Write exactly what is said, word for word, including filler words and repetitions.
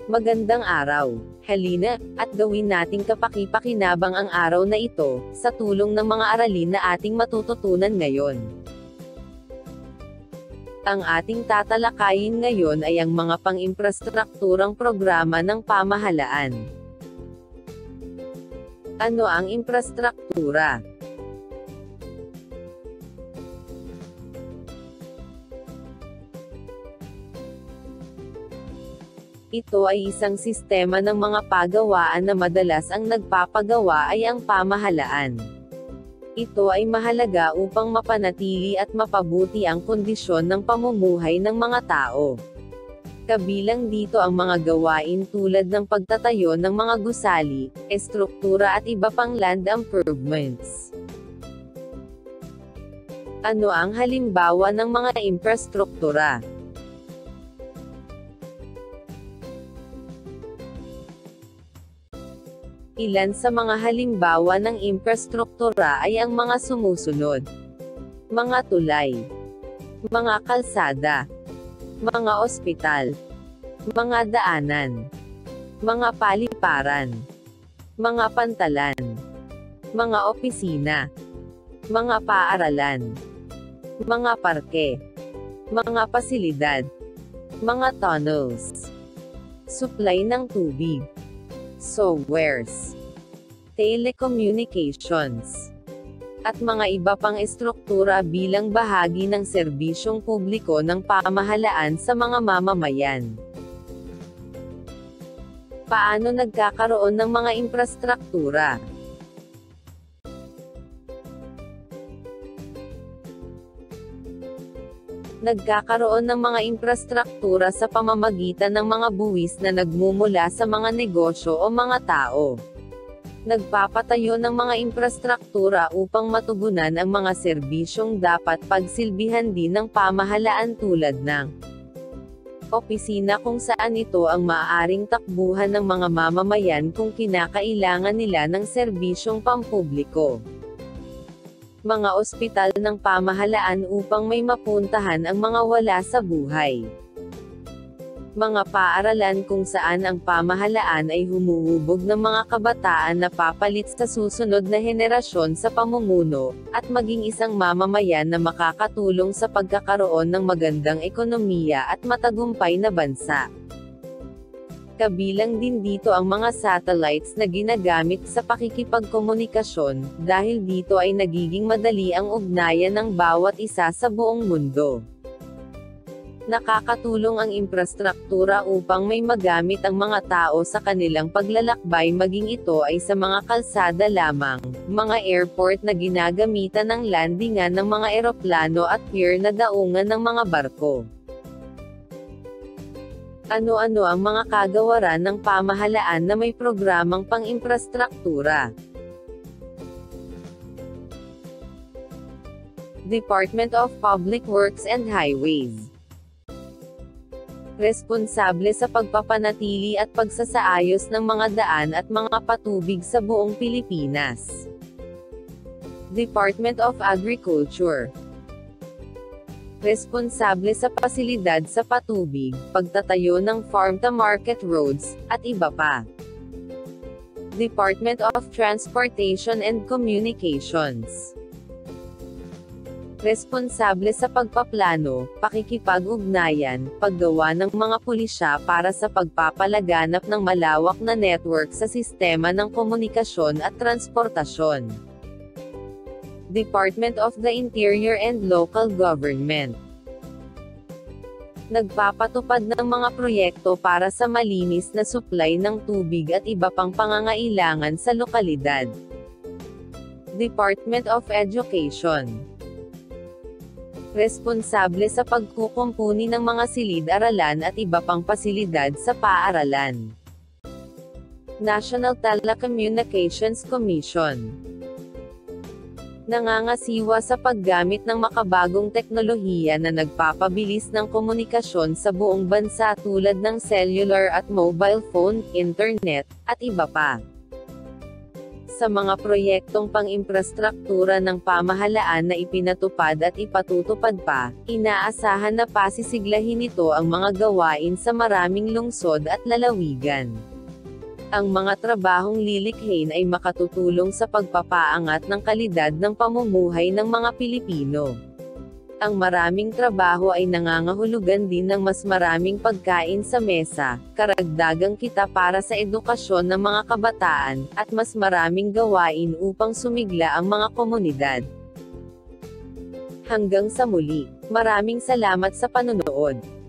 Magandang araw. Halina, at gawin nating kapaki-pakinabang ang araw na ito, sa tulong ng mga aralin na ating matututunan ngayon. Ang ating tatalakayin ngayon ay ang mga pang-imprastrukturang programa ng pamahalaan. Ano ang imprastruktura? Ito ay isang sistema ng mga pagawaan na madalas ang nagpapagawa ay ang pamahalaan. Ito ay mahalaga upang mapanatili at mapabuti ang kondisyon ng pamumuhay ng mga tao. Kabilang dito ang mga gawain tulad ng pagtatayo ng mga gusali, estruktura at iba pang land improvements. Ano ang halimbawa ng mga imprastruktura? Ilan sa mga halimbawa ng imprastruktura ay ang mga sumusunod. Mga tulay, mga kalsada, mga ospital, mga daanan, mga paliparan, mga pantalan, mga opisina, mga paaralan, mga parke, mga pasilidad, mga tunnels, supply ng tubig, softwares, telecommunications, at mga iba pang estruktura bilang bahagi ng serbisyong publiko ng pamahalaan sa mga mamamayan. Paano nagkakaroon ng mga imprastruktura? Nagkakaroon ng mga imprastruktura sa pamamagitan ng mga buwis na nagmumula sa mga negosyo o mga tao. Nagpapatayo ng mga imprastruktura upang matugunan ang mga serbisyong dapat pagsilbihan din ng pamahalaan tulad ng opisina kung saan ito ang maaaring takbuhan ng mga mamamayan kung kinakailangan nila ng serbisyong pampubliko. Mga ospital ng pamahalaan upang may mapuntahan ang mga wala sa buhay. Mga paaralan kung saan ang pamahalaan ay humuhubog ng mga kabataan na papalit sa susunod na henerasyon sa pamumuno, at maging isang mamamayan na makakatulong sa pagkakaroon ng magandang ekonomiya at matagumpay na bansa. Kabilang din dito ang mga satellites na ginagamit sa pakikipagkomunikasyon, dahil dito ay nagiging madali ang ugnayan ng bawat isa sa buong mundo. Nakakatulong ang imprastruktura upang may magamit ang mga tao sa kanilang paglalakbay, maging ito ay sa mga kalsada lamang, mga airport na ginagamitan ng landingan ng mga eroplano at pier na daungan ng mga barko. Ano-ano ang mga kagawaran ng pamahalaan na may programang pang-imprastruktura? Department of Public Works and Highways. Responsable sa pagpapanatili at pagsasaayos ng mga daan at mga patubig sa buong Pilipinas. Department of Agriculture. Responsable sa pasilidad sa patubig, pagtatayo ng farm-to-market roads, at iba pa. Department of Transportation and Communications. Responsable sa pagpaplano, pakikipag-ugnayan, paggawa ng mga pulisya para sa pagpapalaganap ng malawak na network sa sistema ng komunikasyon at transportasyon. Department of the Interior and Local Government. Nagpapatupad ng mga proyekto para sa malinis na supply ng tubig at iba pang pangangailangan sa lokalidad. Department of Education. Responsable sa pagkukumpuni ng mga silid-aralan at iba pang pasilidad sa paaralan. National Telecommunications Commission. Nangangasiwa sa paggamit ng makabagong teknolohiya na nagpapabilis ng komunikasyon sa buong bansa tulad ng cellular at mobile phone, internet, at iba pa. Sa mga proyektong pang-imprastruktura ng pamahalaan na ipinatupad at ipatutupad pa, inaasahan na pasisiglahin ito ang mga gawain sa maraming lungsod at lalawigan. Ang mga trabahong lilikhain ay makatutulong sa pagpapaangat ng kalidad ng pamumuhay ng mga Pilipino. Ang maraming trabaho ay nangangahulugan din ng mas maraming pagkain sa mesa, karagdagang kita para sa edukasyon ng mga kabataan, at mas maraming gawain upang sumigla ang mga komunidad. Hanggang sa muli, maraming salamat sa panonood.